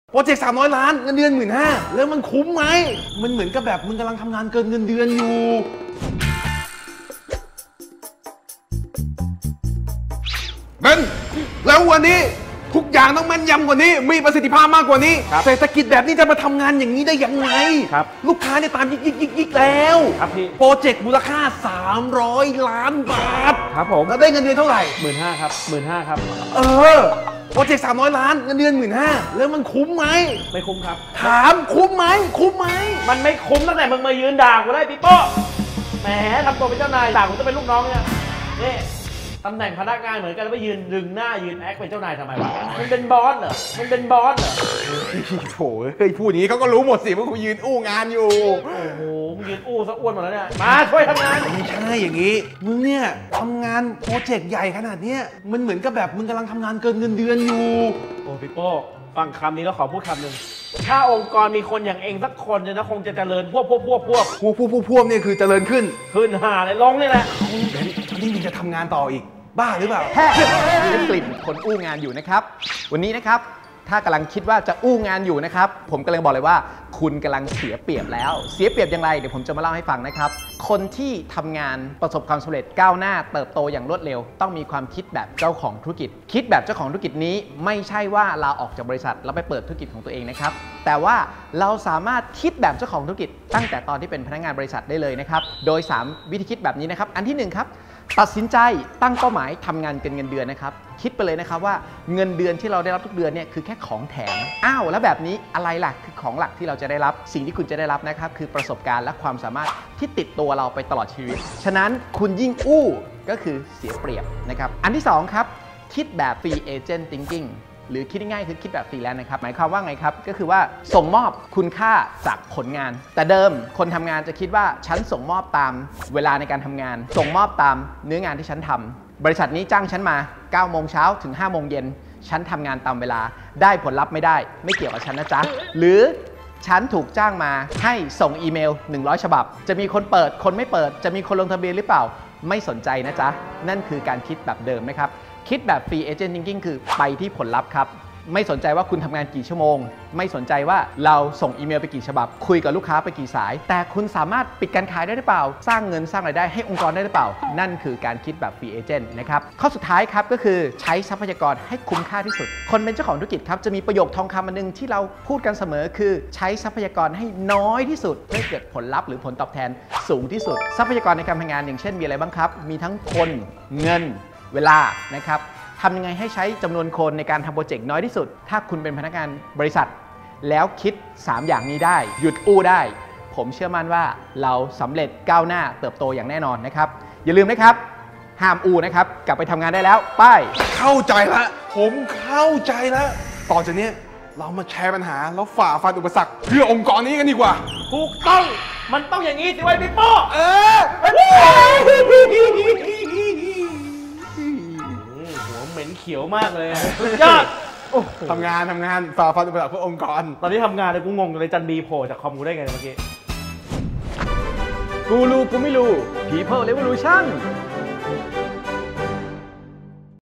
โปรเจกต์300 ล้านเงินเดือน15,000แล้วมันคุ้มไหมมันเหมือนกับแบบมึงกำลังทำงานเกินเงินเดือนอยู่เบนแล้ววันนี้ทุกอย่างต้องแม่นยำกว่านี้มีประสิทธิภาพมากกว่านี้เศรษฐกิจแบบนี้จะมาทำงานอย่างนี้ได้ยังไงลูกค้าเนี่ยตามยิกแล้วโปรเจกต์มูลค่า300 ล้านบาทครับผมแล้วได้เงินเดือนเท่าไหร่ 15,000ครับ15,000ครับโปรเจกต์300 ล้านเงินเดือน15,000แล้วมันคุ้มไหมไม่คุ้มครับถามคุ้มไหมมันไม่คุ้มตั้งแต่มึงมายืนด่ากูได้ปิ๊โป้แหมทำตัวเป็นเจ้านายด่ากูจะเป็นลูกน้องเนี่ยนี่ตำแหน่งพนักงานเหมือนกันแล้วไปยืนดึงหน้ายืนแอคเป็นเจ้านายทำไมวะมันเป็นบอสเหรอโถ่เฮ้ยพูดอย่างนี้เขาก็รู้หมดสิว่ากูยืนอู้งานอยู่โอ้โหมึงยืนอู้ซะอ้วนหมดแล้วเนี่ยมาช่วยทำงานไม่ใช่อย่างนี้มึงเนี่ยทำงานโปรเจกต์ใหญ่ขนาดนี้มันเหมือนกับแบบมึงกำลังทำงานเกินเงินเดือนอยู่โอ้พี่โป้ฟังคำนี้แล้วขอพูดคำหนึ่งถ้าองค์กรมีคนอย่างเองสักคนเนี่ยนะคงจะเจริญพวกเนี่ยคือเจริญขึ้นหาเลยลงนี่แหละนี่มึงจะทำงานต่ออีกบ้าหรือเปล่ามีกลิ่นคนอู้งานอยู่นะครับวันนี้นะครับถ้ากำลังคิดว่าจะอู้งานอยู่นะครับผมกำลังบอกเลยว่าคุณกำลังเสียเปรียบแล้วเสียเปรียบอย่างไรเดี๋ยวผมจะมาเล่าให้ฟังนะครับคนที่ทำงานประสบความสำเร็จก้าวหน้าเติบโตอย่างรวดเร็วต้องมีความคิดแบบเจ้าของธุรกิจคิดแบบเจ้าของธุรกิจนี้ไม่ใช่ว่าลาออกจากบริษัทแล้วไปเปิดธุรกิจของตัวเองนะครับแต่ว่าเราสามารถคิดแบบเจ้าของธุรกิจตั้งแต่ตอนที่เป็นพนักงานบริษัทได้เลยนะครับโดย3วิธีคิดแบบนี้นะครับอันที่1ครับตัดสินใจตั้งเป้าหมายทำงานเกินเงินเดือนนะครับคิดไปเลยนะครับว่าเงินเดือนที่เราได้รับทุกเดือนเนี่ยคือแค่ของแถมแล้วแบบนี้อะไรล่ะคือของหลักที่เราจะได้รับสิ่งที่คุณจะได้รับนะครับคือประสบการณ์และความสามารถที่ติดตัวเราไปตลอดชีวิตฉะนั้นคุณยิ่งอู้ก็คือเสียเปรียบนะครับอันที่2ครับคิดแบบ free agent thinking หรือคิดง่ายๆคือคิดแบบฟรีแลนซ์นะครับหมายความว่าไงครับก็คือว่าส่งมอบคุณค่าจากผลงานแต่เดิมคนทำงานจะคิดว่าฉันส่งมอบตามเวลาในการทำงานส่งมอบตามเนื้องานที่ฉันทำบริษัทนี้จ้างฉันมา9 โมงเช้าถึง5 โมงเย็นฉันทำงานตามเวลาได้ผลลัพธ์ไม่ได้ไม่เกี่ยวกับฉันนะจ๊ะหรือฉันถูกจ้างมาให้ส่งอีเมล100 ฉบับจะมีคนเปิดคนไม่เปิดจะมีคนลงทะเบียนหรือเปล่าไม่สนใจนะจ๊ะนั่นคือการคิดแบบเดิมนะครับคิดแบบ free agent thinking คือไปที่ผลลัพธ์ครับไม่สนใจว่าคุณทำงานกี่ชั่วโมงไม่สนใจว่าเราส่งอีเมลไปกี่ฉบับคุยกับลูกค้าไปกี่สายแต่คุณสามารถปิดการขายได้หรือเปล่าสร้างเงินสร้างรายได้ให้องค์กรได้หรือเปล่านั่นคือการคิดแบบ free agent นะครับข้อสุดท้ายครับก็คือใช้ทรัพยากรให้คุ้มค่าที่สุดคนเป็นเจ้าของธุรกิจครับจะมีประโยคทองคำอันนึงที่เราพูดกันเสมอคือใช้ทรัพยากรให้น้อยที่สุดเพื่อเกิดผลลัพธ์หรือผลตอบแทนสูงที่สุดทรัพยากรในการทำงานอย่างเช่นมีอะไรบ้างครับมีทั้งคนเงินเวลานะครับทำยังไงให้ใช้จำนวนคนในการทำโปรเจกต์น้อยที่สุดถ้าคุณเป็นพนักงานบริษัทแล้วคิด3อย่างนี้ได้หยุดอู้ได้ผมเชื่อมั่นว่าเราสำเร็จก้าวหน้าเติบโตอย่างแน่นอนนะครับอย่าลืมนะครับห้ามอู้นะครับกลับไปทำงานได้แล้วไปเข้าใจละผมเข้าใจแล้วต่อจากนี้เรามาแชร์ปัญหาแล้วฝ่าฟันอุปสรรคเพื่อองค์กรนี้กันดีกว่าถูกต้องมันต้องอย่างนี้สิไว้พี่โป้เหม็นเขียวมากเลยยอดทำงานฝ่าฟันอุปสรรคเพื่อองค์กรตอนนี้ทำงานเลยกูงงเลยจันบีโผล่จากคอมกูได้ไงเมื่อกี้กูรู้กูไม่รู้ People Revolution